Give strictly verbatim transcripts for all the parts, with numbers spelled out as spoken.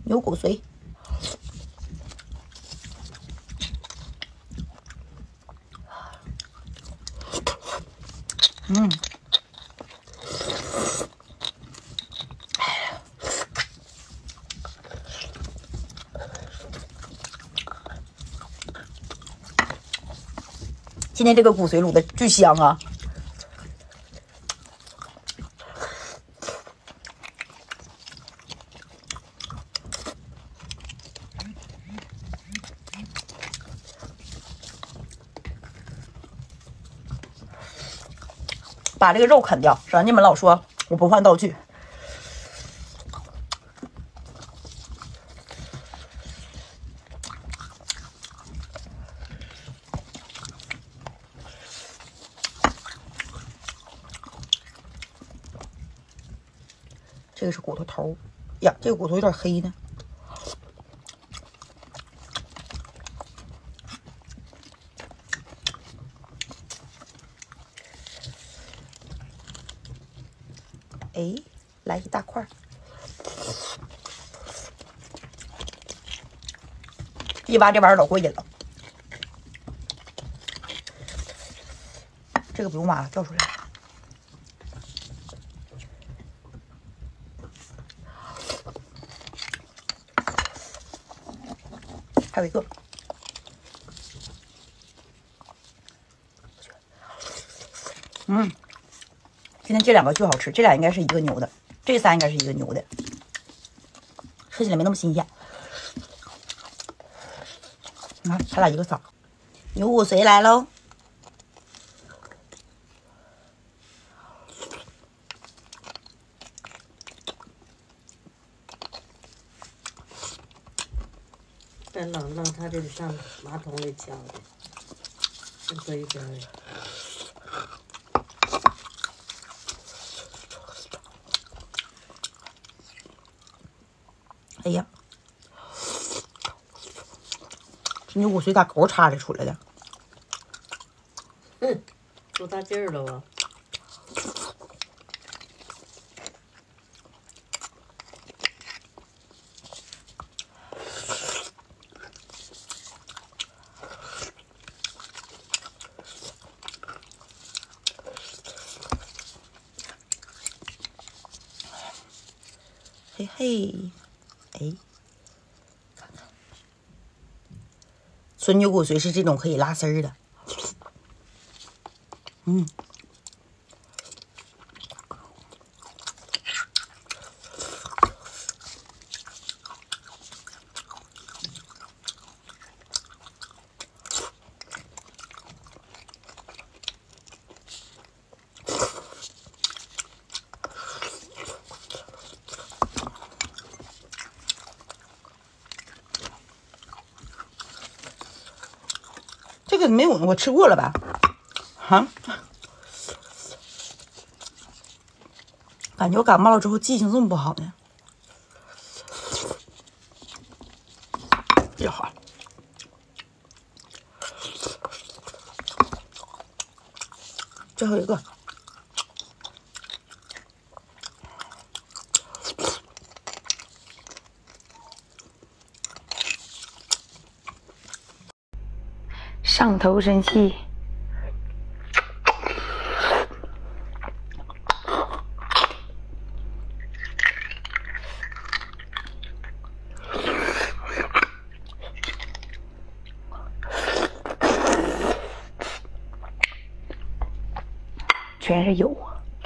牛骨髓。嗯。今天这个骨髓卤的巨香啊！把这个肉啃掉，省得你们老说我不换道具。这个是骨头头呀，这个骨头有点黑呢。哎，来一大块，一挖这玩意儿老过瘾了。这个不用挖了，掉出来了。还有一个，嗯，今天这两个巨好吃，这俩应该是一个牛的，这仨应该是一个牛的，吃起来没那么新鲜。你看，它俩一个色。牛骨髓来喽！ 再冷冷，它就得上马桶里浇的，一根一根的。 哎呀，这牛骨髓咋沟插着出来的？ 嗯，多大劲儿了吧？ 嘿嘿，哎，看看，纯牛骨髓是这种可以拉丝儿的。嗯，这个没有我吃过了吧？哈，感觉我感冒了之后记性这么不好呢。呀，最后一个。上头神器，全是油。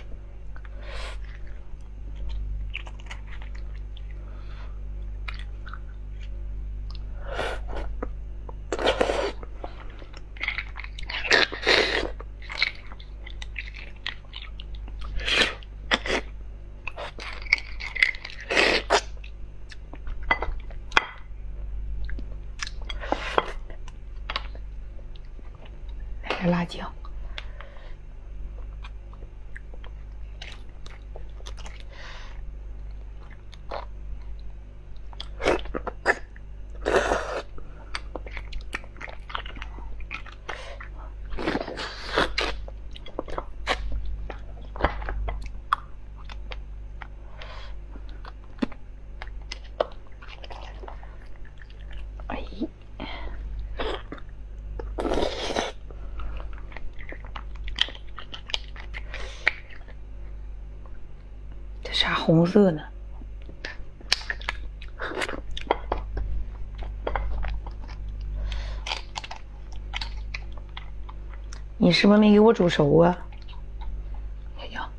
来点辣椒。 红色呢。你是不是没给我煮熟啊？哎呀！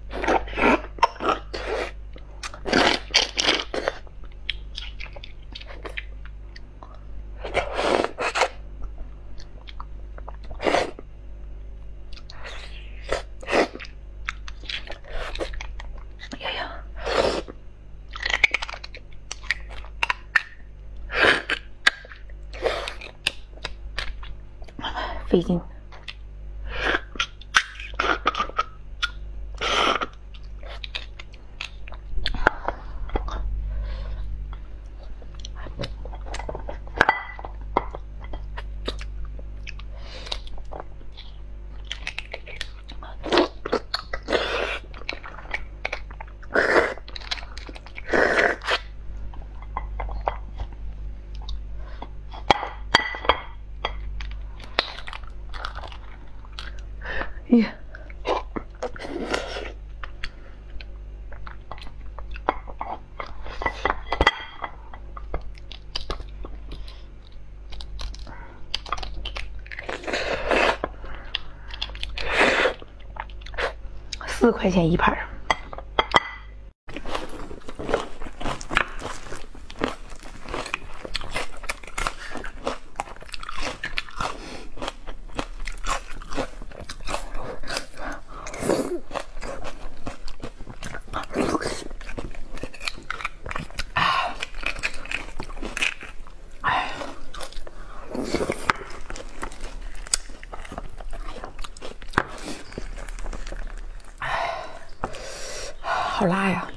哎呀！费劲。呀，四块钱一盘儿。好辣呀！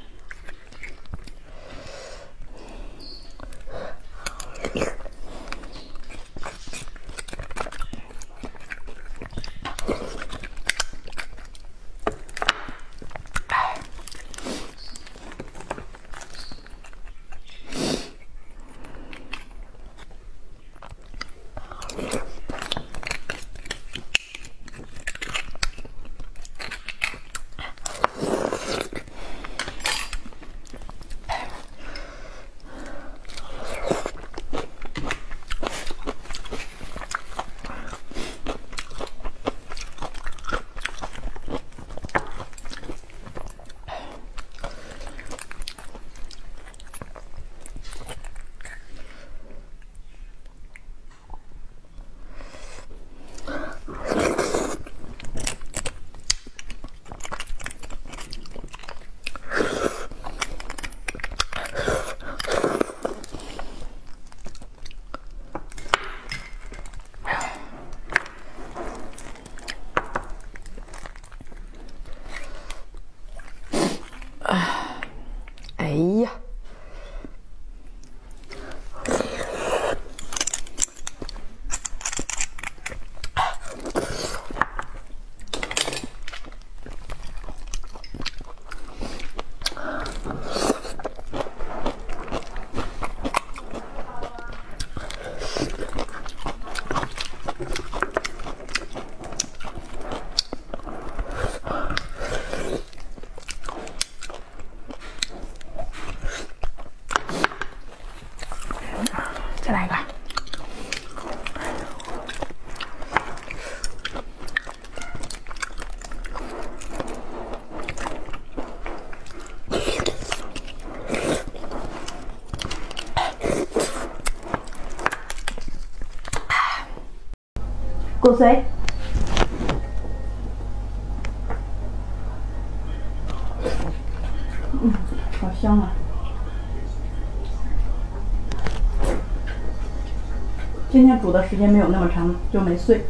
哎呀！再来一个。够水。嗯，好香啊！今天煮的时间没有那么长，就没碎。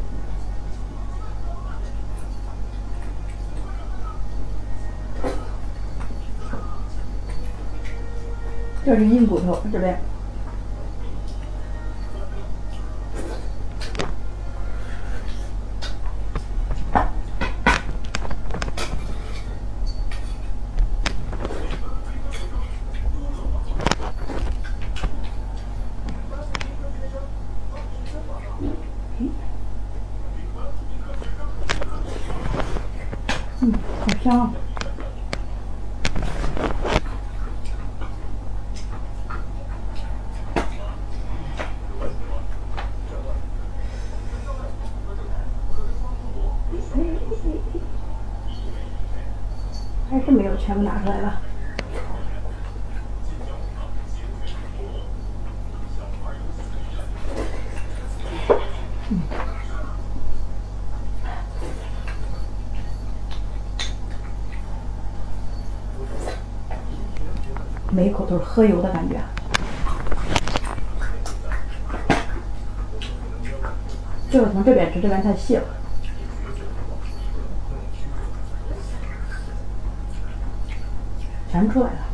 这是硬骨头，这边。嗯，好香啊！ 是没有全部拿出来了。嗯，每一口都是喝油的感觉。这个从这边吃，这边太细了。全出来了。